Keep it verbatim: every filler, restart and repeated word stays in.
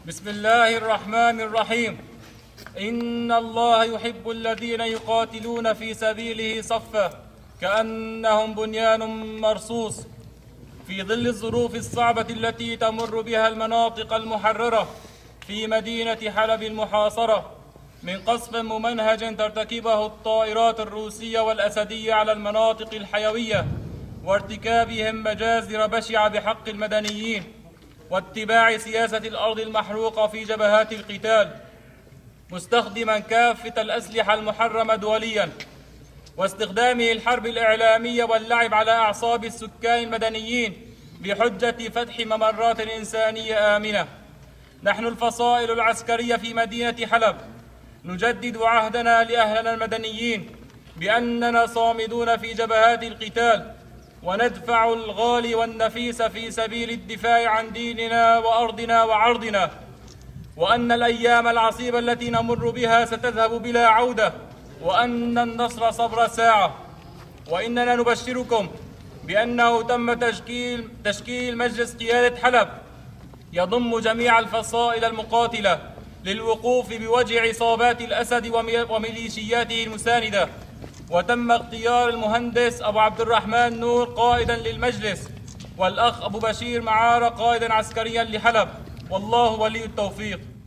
بسم الله الرحمن الرحيم. إن الله يحب الذين يقاتلون في سبيله صفا كأنهم بنيان مرصوص. في ظل الظروف الصعبة التي تمر بها المناطق المحررة في مدينة حلب المحاصرة من قصف ممنهج ترتكبه الطائرات الروسية والأسدية على المناطق الحيوية، وارتكابهم مجازر بشعة بحق المدنيين، واتباع سياسة الأرض المحروقة في جبهات القتال، مستخدما كافة الأسلحة المحرمة دوليا، واستخدامه الحرب الإعلامية واللعب على أعصاب السكان المدنيين بحجة فتح ممرات إنسانية آمنة. نحن الفصائل العسكرية في مدينة حلب نجدد عهدنا لأهلنا المدنيين بأننا صامدون في جبهات القتال، وندفع الغالي والنفيس في سبيل الدفاع عن ديننا وأرضنا وعرضنا، وأن الأيام العصيبة التي نمر بها ستذهب بلا عودة، وأن النصر صبر ساعة. وإننا نبشركم بأنه تم تشكيل تشكيل مجلس قيادة حلب يضم جميع الفصائل المقاتلة للوقوف بوجه عصابات الأسد وميليشياته المساندة، وتم اختيار المهندس أبو عبد الرحمن نور قائدا للمجلس، والأخ أبو بشير معارة قائدا عسكريا لحلب، والله ولي التوفيق.